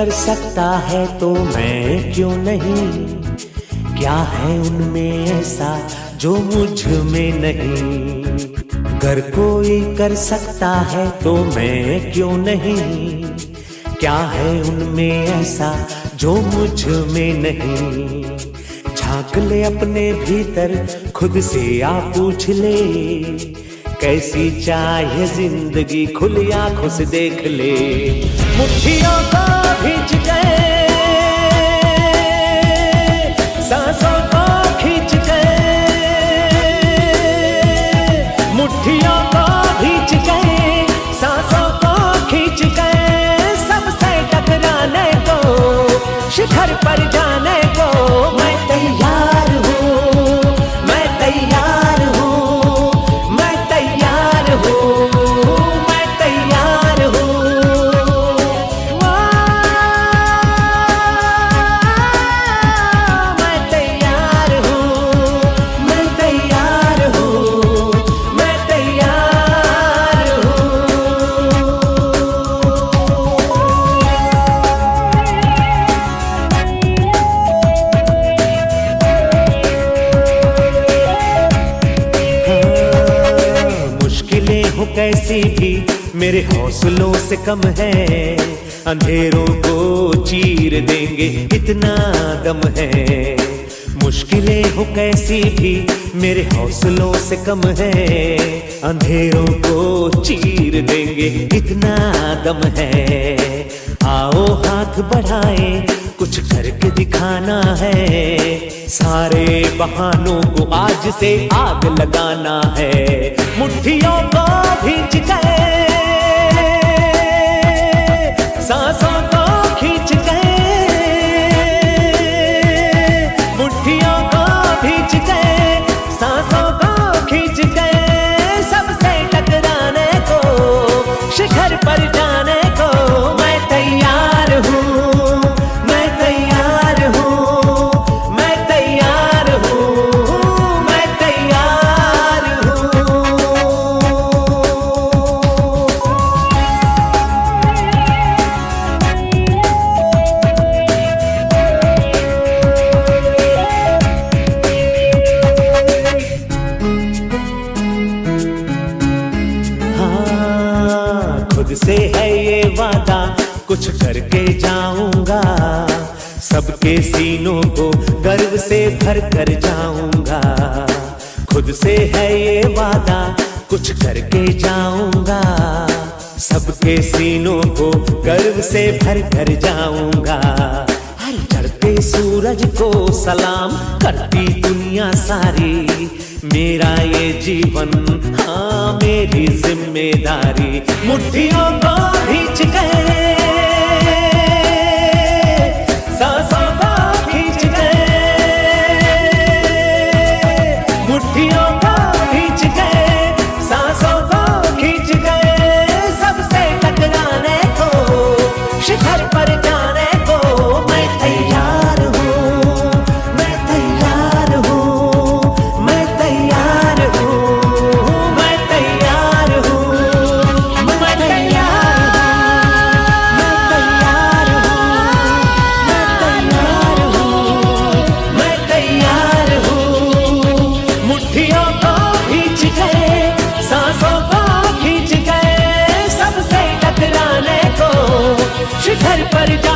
कर सकता है तो मैं क्यों नहीं? क्या है उनमें ऐसा जो मुझ में नहीं? अगर कोई कर सकता है तो मैं क्यों नहीं? क्या है उनमें ऐसा जो मुझ में नहीं? झांक ले अपने भीतर, खुद से आ पूछ ले, कैसी चाहे जिंदगी खुली आंखों से देख ले। मुट्ठियों को भींच गए, सांसों को खींच गए, मुट्ठियों को भींच गए, सांसों को खींच गए, सबसे टकराने को, शिखर पर जाने को मैं तैयार हूँ, मैं तैयार हूँ, मैं तैयार हूँ, मैं तैयार हूँ। मैं तैयार हूँ, मैं तैयार हूँ, मैं तैयार हूँ। मुश्किलें हो कैसी भी मेरे हौसलों से कम है, अंधेरों को चीर देंगे इतना दम है। मुश्किलें हो कैसी भी मेरे हौसलों से कम है, अंधेरों को चीर देंगे इतना दम है। आओ हाथ बढ़ाएं, कुछ करके दिखाना है, सारे बहानों को आज से आग लगाना है। मुट्ठियों को भींच गए, सांसों को खींच गए, मुट्ठियों को भींच गए, सांसों को खींच गए, सबसे टकराने को, शिखर पर जाने को मैं तैयार हूँ, मैं तैयार हूँ, मैं तैयार हूँ, मैं तैयार हूँ। हाँ, खुद से है ये वादा, कुछ करके जाऊंगा, सबके सीनों को गर्व से भर कर जाऊंगा। खुद से है ये वादा, कुछ करके जाऊंगा, सबके सीनों को गर्व से भर कर जाऊंगा। हर चढ़ते सूरज को सलाम करती दुनिया सारी, मेरा ये जीवन हाँ मेरी जिम्मेदारी। मुट्ठियों को भींच गए, सांसों को खींच गए, मुट्ठियों को खींच गए, सांसों को खींच गए, सबसे टकराने को, शिखर पर जाने को मैं तैयार हूँ, मैं तैयार हूँ, मैं तैयार हूँ, मैं तैयार हूँ, मैं तैयार हूँ, मैं तैयार हूँ। मुट्ठियों को खींच गए, सांसों को खींच गए, सबसे टकराने को, शिखर पर